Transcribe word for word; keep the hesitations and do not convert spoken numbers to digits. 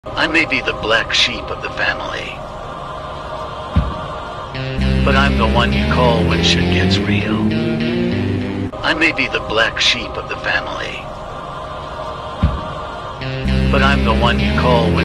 I may be the black sheep of the family, but I'm the one you call when shit gets real. I may be the black sheep of the family, but I'm the one you call when